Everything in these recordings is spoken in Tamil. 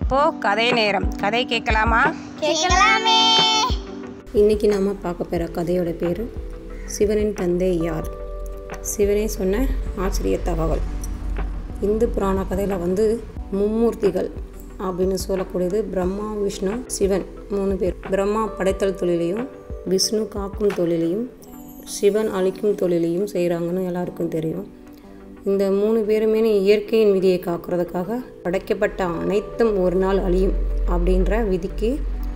இப்போ கதை நேரம். கதை கேட்கலாமா? கேட்கலாமே. இன்றைக்கி நாம் பார்க்க போகிற கதையோட பேர் சிவனின் தந்தை யார்? சிவனே சொன்ன ஆச்சரிய தகவல். இந்து புராண கதையில் மும்மூர்த்திகள் அப்படின்னு சொல்லக்கூடியது பிரம்மா, விஷ்ணு, சிவன் 3 பேர். பிரம்மா படைத்தல் தொழிலையும், விஷ்ணு காக்கும் தொழிலையும், சிவன் அழிக்கும் தொழிலையும் செய்கிறாங்கன்னு எல்லாருக்கும் தெரியும். இந்த 3 பேருமே இயற்கையின் விதியை காக்கிறதுக்காக படைக்கப்பட்ட அனைத்தும் ஒரு நாள் அழியும் அப்படின்ற விதிக்கு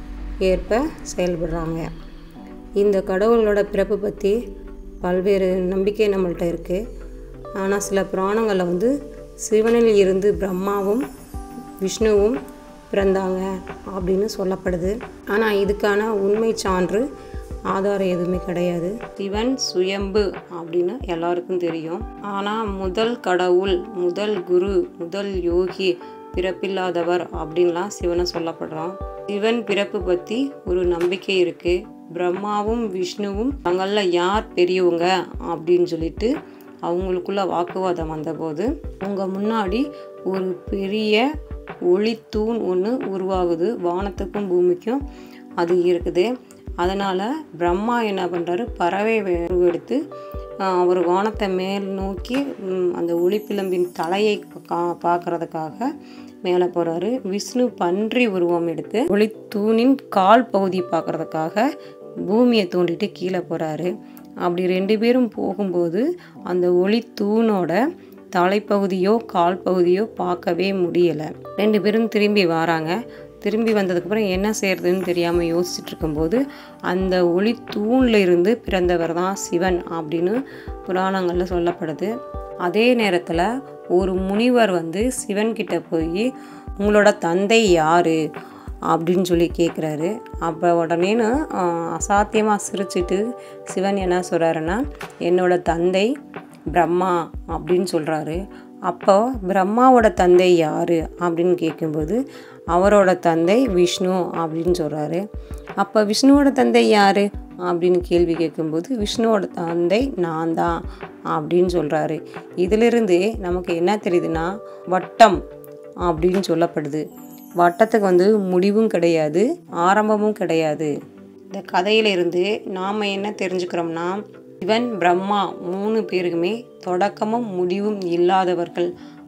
ஏற்ப செயல்படுறாங்க. இந்த கடவுளோட பிறப்பு பற்றி பல்வேறு நம்பிக்கை நம்மள்கிட்ட இருக்குது. ஆனால் சில புராணங்களில் சிவனில் இருந்து பிரம்மாவும் விஷ்ணுவும் பிறந்தாங்க அப்படின்னு சொல்லப்படுது. ஆனால் இதுக்கான உண்மை சான்று ஆதாரம் எதுவுமே கிடையாது. சிவன் சுயம்பு அப்படின்னு எல்லாருக்கும் தெரியும். ஆனால் முதல் கடவுள், முதல் குரு, முதல் யோகி, பிறப்பில்லாதவர் அப்படின்லாம் சிவனை சொல்லப்படுறான். சிவன் பிறப்பு பற்றி ஒரு நம்பிக்கை இருக்குது. பிரம்மாவும் விஷ்ணுவும் தங்களில் யார் பெரியவங்க அப்படின்னு சொல்லிட்டு அவங்களுக்குள்ள வாக்குவாதம் வந்தபோது அவங்க முன்னாடி ஒரு பெரிய ஒளித்தூண் ஒன்று உருவாகுது. வானத்துக்கும் பூமிக்கும் அது இருக்குது. அதனால் பிரம்மா என்ன பண்ணுறாரு, பறவை உருவெடுத்து அவர் வானத்தை மேல் நோக்கி அந்த ஒளிப்பிளம்பின் தலையை பார்க்கறதுக்காக மேலே போகிறாரு. விஷ்ணு பன்றி உருவம் எடுத்து ஒளித்தூணின் கால் பகுதி பார்க்கறதுக்காக பூமியை தோண்டிட்டு கீழே போகிறாரு. அப்படி 2 பேரும் போகும்போது அந்த ஒளித்தூணோட தலைப்பகுதியோ கால் பகுதியோ பார்க்கவே முடியலை. 2 பேரும் திரும்பி வராங்க. திரும்பி வந்ததுக்கப்புறம் என்ன செய்கிறதுன்னு தெரியாமல் யோசிச்சுட்டு இருக்கும்போது அந்த ஒளி தூணில் இருந்து பிறந்தவர் தான் சிவன் அப்படின்னு புராணங்களில் சொல்லப்படுது. அதே நேரத்தில் ஒரு முனிவர் சிவன்கிட்ட போய் உங்களோட தந்தை யார் அப்படின்னு சொல்லி கேட்குறாரு. அப்போ உடனேன்னு அசாத்தியமாக சிரிச்சிட்டு சிவன் என்ன சொல்கிறாருன்னா, என்னோட தந்தை பிரம்மா அப்படின்னு சொல்கிறாரு. அப்போ பிரம்மாவோட தந்தை யார் அப்படின்னு கேட்கும்போது அவரோட தந்தை விஷ்ணு அப்படின்னு சொல்கிறாரு. அப்போ விஷ்ணுவோட தந்தை யார் அப்படின்னு கேள்வி கேட்கும்போது விஷ்ணுவோட தந்தை நான் தான் அப்படின்னு சொல்கிறாரு. இதிலிருந்து நமக்கு என்ன தெரியுதுன்னா, வட்டம் அப்படின்னு சொல்லப்படுது. வட்டத்துக்கு முடிவும் கிடையாது, ஆரம்பமும் கிடையாது. இந்த கதையிலிருந்து நாம் என்ன தெரிஞ்சுக்கிறோம்னா, சிவன் பிரம்மா 3 பேருக்குமே தொடக்கமும் முடிவும் இல்லாதவர்கள்